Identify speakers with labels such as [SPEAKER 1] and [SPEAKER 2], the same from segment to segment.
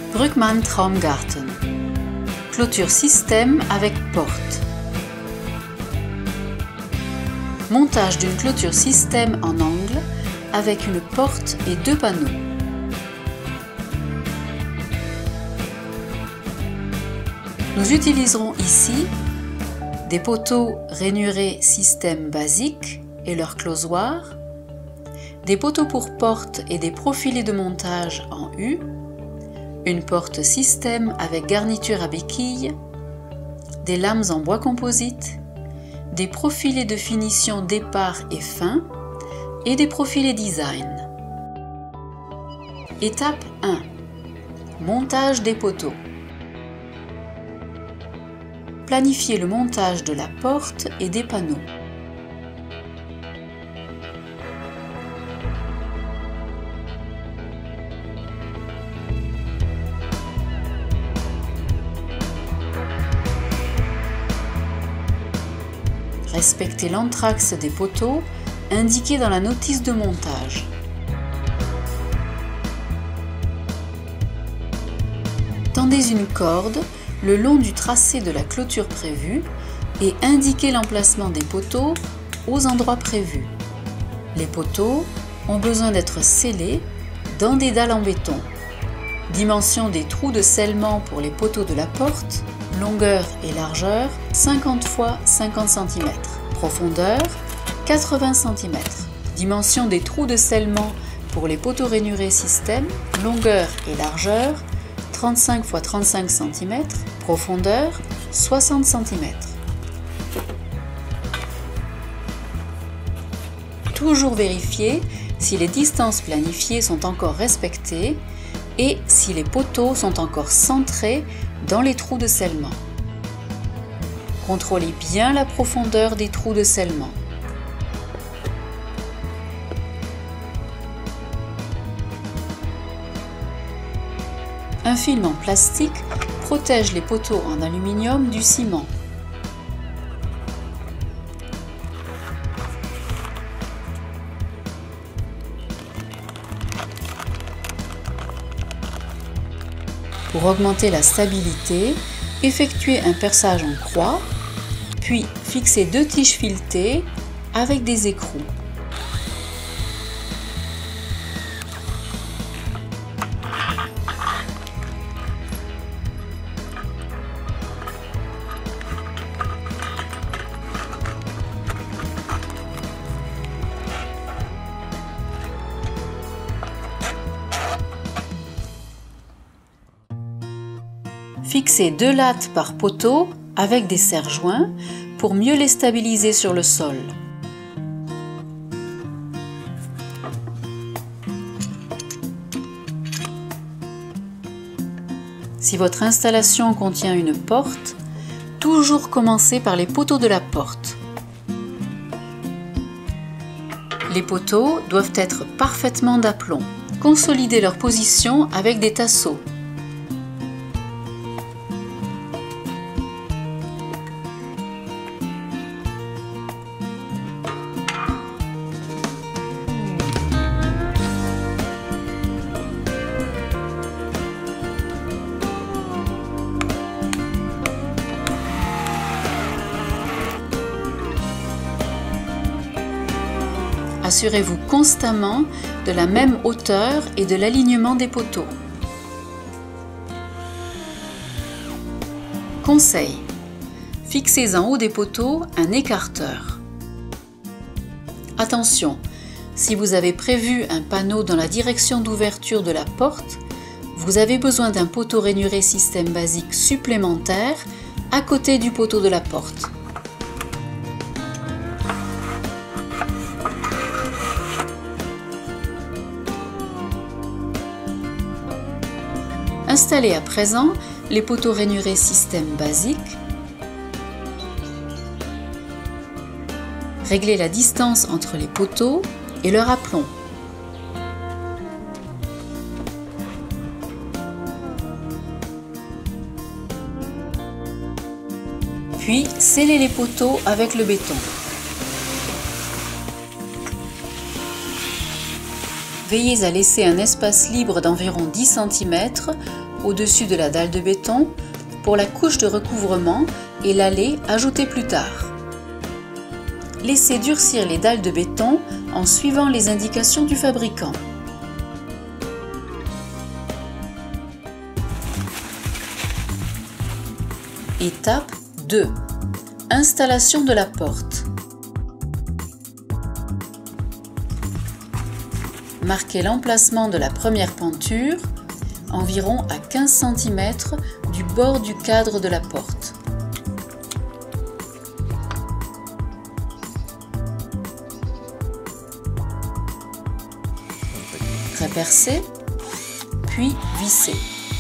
[SPEAKER 1] Brückmann Traumgarten. Clôture système avec porte. Montage d'une clôture système en angle avec une porte et 2 panneaux. Nous utiliserons ici des poteaux rainurés système basique et leur closoir, des poteaux pour porte et des profilés de montage en U, une porte système avec garniture à béquilles, des lames en bois composite, des profilés de finition départ et fin et des profilés design. Étape 1. Montage des poteaux. Planifiez le montage de la porte et des panneaux. Respectez l'anthrax des poteaux indiqué dans la notice de montage. Tendez une corde le long du tracé de la clôture prévue et indiquez l'emplacement des poteaux aux endroits prévus. Les poteaux ont besoin d'être scellés dans des dalles en béton. Dimension des trous de scellement pour les poteaux de la porte, longueur et largeur 50 x 50 cm, profondeur 80 cm. Dimension des trous de scellement pour les poteaux rainurés système, longueur et largeur 35 x 35 cm, profondeur 60 cm. Toujours vérifier si les distances planifiées sont encore respectées et si les poteaux sont encore centrés dans les trous de scellement. Contrôlez bien la profondeur des trous de scellement. Un film en plastique protège les poteaux en aluminium du ciment. Pour augmenter la stabilité, effectuez un perçage en croix, puis fixez 2 tiges filetées avec des écrous. Fixez 2 lattes par poteau avec des serre-joints pour mieux les stabiliser sur le sol. Si votre installation contient une porte, toujours commencez par les poteaux de la porte. Les poteaux doivent être parfaitement d'aplomb. Consolidez leur position avec des tasseaux. Assurez-vous constamment de la même hauteur et de l'alignement des poteaux. Conseil: fixez en haut des poteaux un écarteur. Attention, si vous avez prévu un panneau dans la direction d'ouverture de la porte, vous avez besoin d'un poteau rainuré système basique supplémentaire à côté du poteau de la porte. Installez à présent les poteaux rainurés système basique. Réglez la distance entre les poteaux et leur aplomb. Puis scellez les poteaux avec le béton. Veillez à laisser un espace libre d'environ 10 cm au-dessus de la dalle de béton pour la couche de recouvrement et l'allée ajoutée plus tard. Laissez durcir les dalles de béton en suivant les indications du fabricant. Étape 2. Installation de la porte. Marquez l'emplacement de la première penture, environ à 15 cm du bord du cadre de la porte. Répercez, puis vissez.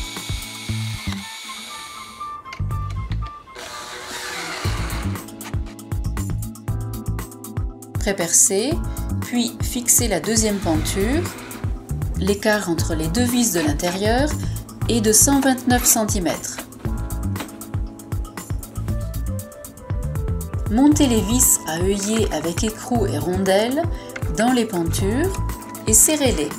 [SPEAKER 1] Prépercez, puis fixez la deuxième penture. L'écart entre les deux vis de l'intérieur est de 129 cm. Montez les vis à œillet avec écrou et rondelle dans les pentures et serrez-les.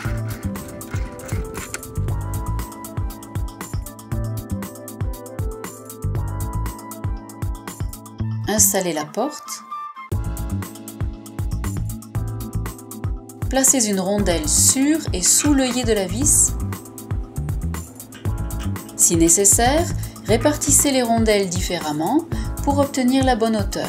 [SPEAKER 1] Installez la porte. Placez une rondelle sur et sous l'œillet de la vis. Si nécessaire, répartissez les rondelles différemment pour obtenir la bonne hauteur.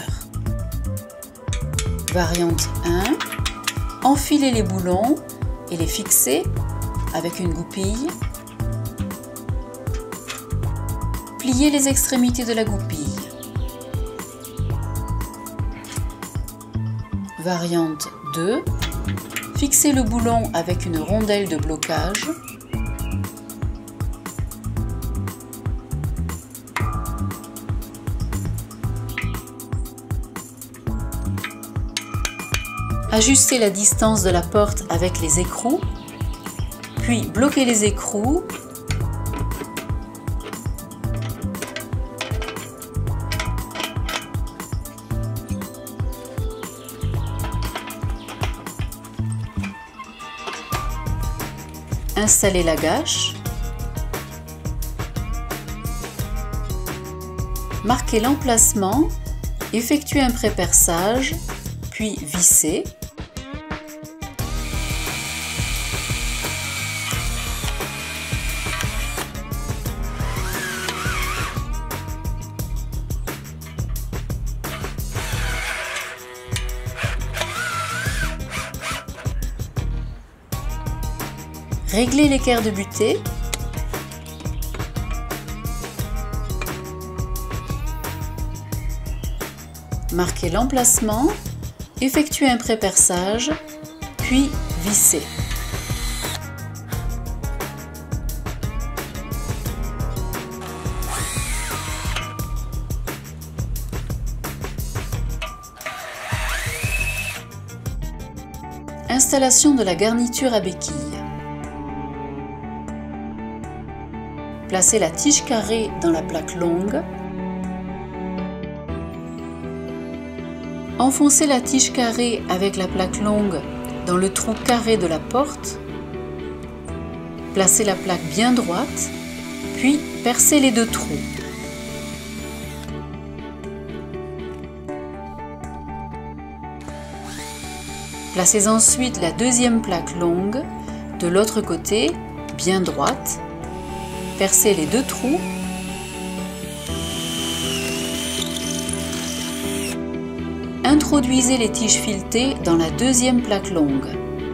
[SPEAKER 1] Variante 1. Enfilez les boulons et les fixez avec une goupille. Pliez les extrémités de la goupille. Variante 2. Fixez le boulon avec une rondelle de blocage. Ajustez la distance de la porte avec les écrous, puis bloquez les écrous. Installez la gâche. Marquez l'emplacement, effectuez un pré-perçage, puis vissez. Réglez l'équerre de butée. Marquez l'emplacement, effectuez un pré-perçage, puis vissez. Installation de la garniture à béquille. Placez la tige carrée dans la plaque longue. Enfoncez la tige carrée avec la plaque longue dans le trou carré de la porte. Placez la plaque bien droite, puis percez les deux trous. Placez ensuite la deuxième plaque longue de l'autre côté, bien droite. Percez les deux trous. Introduisez les tiges filetées dans la deuxième plaque longue.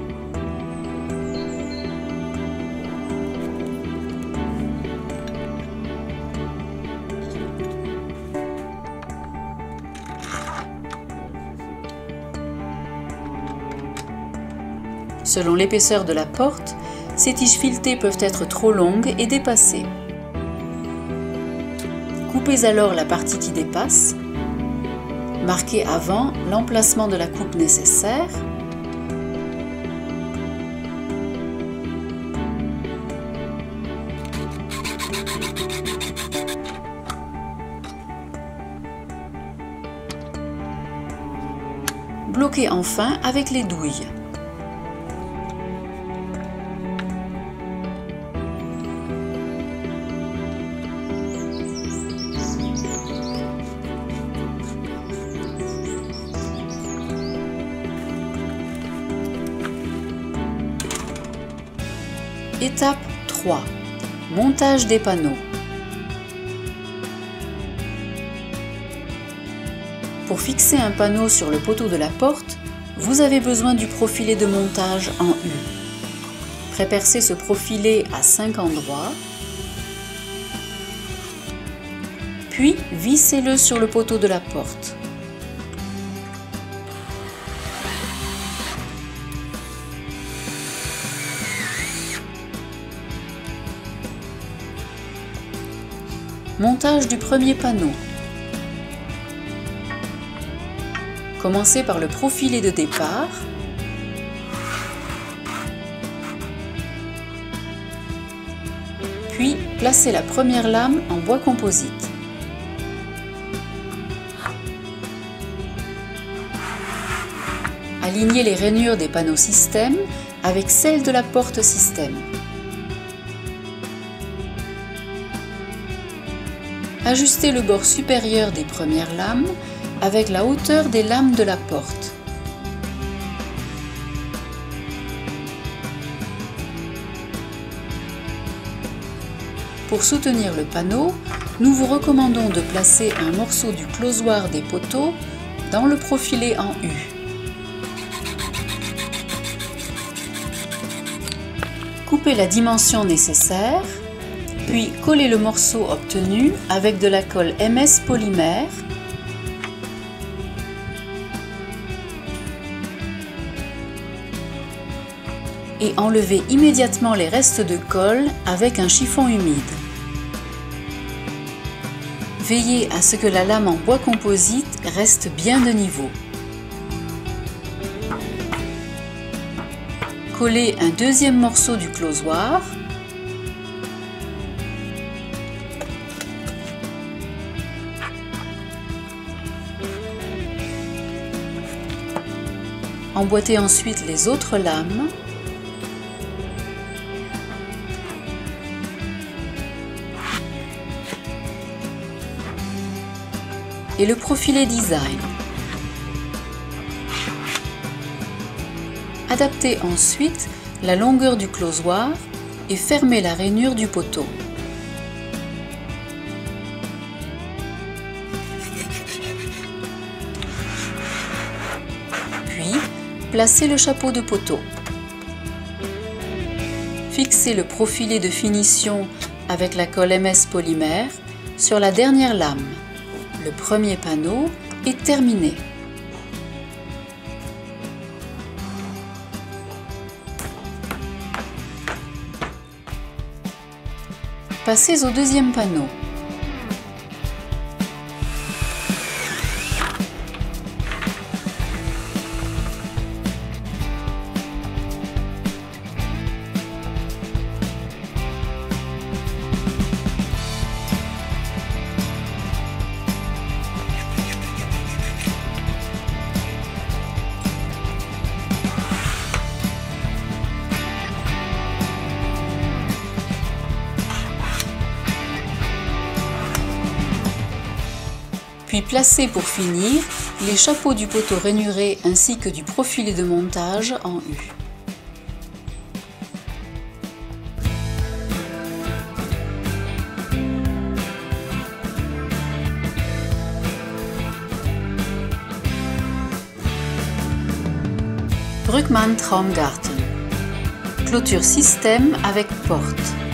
[SPEAKER 1] Selon l'épaisseur de la porte, ces tiges filetées peuvent être trop longues et dépassées. Coupez alors la partie qui dépasse. Marquez avant l'emplacement de la coupe nécessaire. Bloquez enfin avec les douilles. Étape 3. Montage des panneaux. Pour fixer un panneau sur le poteau de la porte, vous avez besoin du profilé de montage en U. Prépercez ce profilé à 5 endroits, puis vissez-le sur le poteau de la porte. Montage du premier panneau. Commencez par le profilé de départ, puis placez la première lame en bois composite. Alignez les rainures des panneaux système avec celles de la porte système. Ajustez le bord supérieur des premières lames avec la hauteur des lames de la porte. Pour soutenir le panneau, nous vous recommandons de placer un morceau du closoir des poteaux dans le profilé en U. Coupez la dimension nécessaire, puis collez le morceau obtenu avec de la colle MS polymère et enlevez immédiatement les restes de colle avec un chiffon humide. Veillez à ce que la lame en bois composite reste bien de niveau. Collez un deuxième morceau du closoir. Emboîtez ensuite les autres lames. Et le profilé design. Adaptez ensuite la longueur du closoir et fermez la rainure du poteau. Puis, placez le chapeau de poteau. Fixez le profilé de finition avec la colle MS polymère sur la dernière lame. Le premier panneau est terminé. Passez au deuxième panneau. Puis placez pour finir les chapeaux du poteau rainuré ainsi que du profilé de montage en U. Brückmann Traumgarten. Clôture système avec porte.